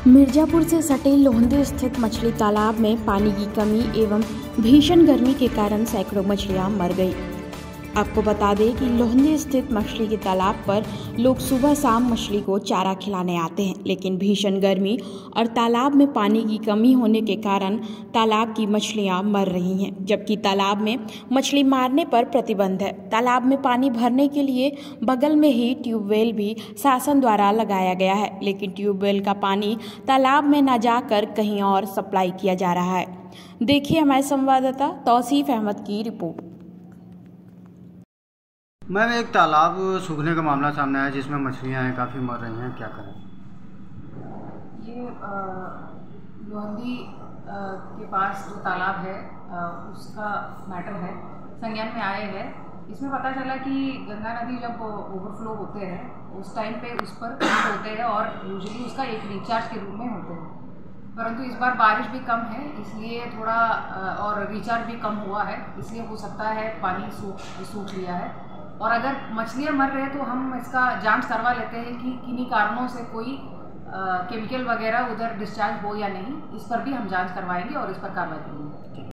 मिर्जापुर से सटे लोहंदी स्थित मछली तालाब में पानी की कमी एवं भीषण गर्मी के कारण सैकड़ों मछलियां मर गई। आपको बता दें कि लोहंदी स्थित मछली के तालाब पर लोग सुबह शाम मछली को चारा खिलाने आते हैं, लेकिन भीषण गर्मी और तालाब में पानी की कमी होने के कारण तालाब की मछलियां मर रही हैं, जबकि तालाब में मछली मारने पर प्रतिबंध है। तालाब में पानी भरने के लिए बगल में ही ट्यूबवेल भी शासन द्वारा लगाया गया है, लेकिन ट्यूबवेल का पानी तालाब में न जाकर कहीं और सप्लाई किया जा रहा है। देखिए हमारे संवाददाता तौसीफ अहमद की रिपोर्ट। मैम, एक तालाब सूखने का मामला सामने आया जिसमें मछलियां हैं, काफ़ी मर रही हैं, क्या करें? ये लोहंदी के पास जो तालाब है उसका मैटर है, संज्ञान में आए हैं। इसमें पता चला कि गंगा नदी जब ओवरफ्लो होते हैं उस टाइम पे उस पर होते हैं और यूजुअली उसका एक रिचार्ज के रूप में होते हैं, परंतु इस बार बारिश भी कम है इसलिए थोड़ा और रिचार्ज भी कम हुआ है, इसलिए हो सकता है पानी सूख लिया है। और अगर मछलियाँ मर रहे हैं तो हम इसका जांच करवा लेते हैं कि किन्हीं कारणों से कोई केमिकल वगैरह उधर डिस्चार्ज हो या नहीं, इस पर भी हम जांच करवाएंगे और इस पर कार्रवाई करेंगे।